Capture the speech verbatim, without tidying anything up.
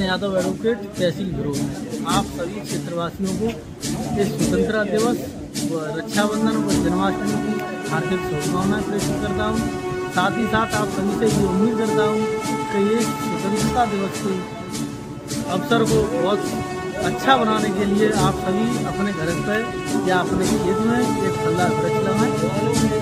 Yadav advocate तहसील विरोध। आप सभी क्षेत्रवासियों को इस स्वतंत्रता दिवस व रक्षाबंधन व जन्माष्टमी की हार्दिक शुभकामनाएं प्रेषित करता हूँ। साथ ही साथ आप सभी से ये उम्मीद करता हूँ कि ये स्वतंत्रता दिवस के अवसर को बहुत अच्छा बनाने के लिए आप सभी अपने घर पर या अपने खेत में एक फलदार वृक्ष लगाएं।